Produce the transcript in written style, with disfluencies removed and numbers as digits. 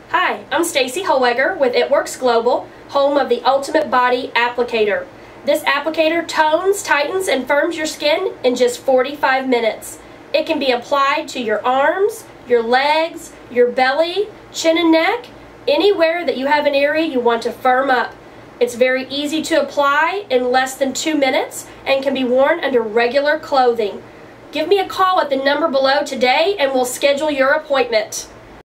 Hi, I'm Staci with Itworks Global, home of the Ultimate Body Applicator. This applicator tones, tightens, and firms your skin in just 45 minutes. It can be applied to your arms, your legs, your belly, chin and neck, anywhere that you have an area you want to firm up. It's very easy to apply in less than 2 minutes and can be worn under regular clothing. Give me a call at the number below today and we'll schedule your appointment.